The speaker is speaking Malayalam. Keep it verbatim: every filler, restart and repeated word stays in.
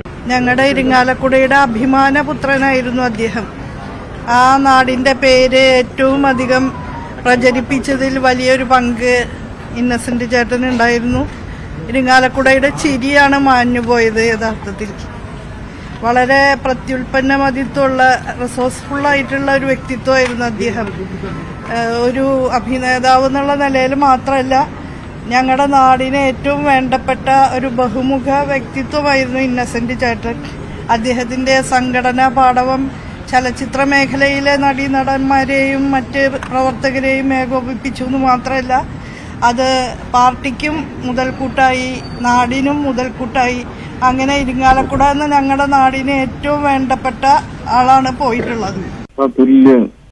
ഞങ്ങളുടെ ഇരിങ്ങാലക്കുടയുടെ അഭിമാനപുത്രനായിരുന്നു അദ്ദേഹം. ആ നാടിന്റെ പേര് ഏറ്റവും അധികം പ്രചരിപ്പിച്ചതിൽ വലിയൊരു പങ്ക് ഇന്നസെന്റ് ചേട്ടനുണ്ടായിരുന്നു. ഇരിങ്ങാലക്കുടയുടെ ചിരിയാണ് മാഞ്ഞുപോയത്. യഥാർത്ഥത്തിൽ വളരെ പ്രത്യുൽപ്പന്നമതിത്വമുള്ള റിസോഴ്സ്ഫുൾ ആയിട്ടുള്ള ഒരു വ്യക്തിത്വമായിരുന്നു അദ്ദേഹം. ഒരു അഭിനേതാവ് എന്നുള്ള നിലയിൽ മാത്രമല്ല, ഞങ്ങളുടെ നാടിന് ഏറ്റവും വേണ്ടപ്പെട്ട ഒരു ബഹുമുഖ വ്യക്തിത്വമായിരുന്നു ഇന്നസെന്റ് ചേട്ടൻ. അദ്ദേഹത്തിന്റെ സംഘടനാ പാടവം ചലച്ചിത്ര മേഖലയിലെ നടീനടന്മാരെയും മറ്റ് പ്രവർത്തകരെയും ഏകോപിപ്പിച്ചു എന്ന് മാത്രമല്ല, അത് പാർട്ടിക്കും മുതൽക്കൂട്ടായി, നാടിനും മുതൽക്കൂട്ടായി. അങ്ങനെ ഇരിങ്ങാലക്കുട എന്ന ഞങ്ങളുടെ നാടിന് ഏറ്റവും വേണ്ടപ്പെട്ട ആളാണ് പോയിട്ടുള്ളത്. തുല്യ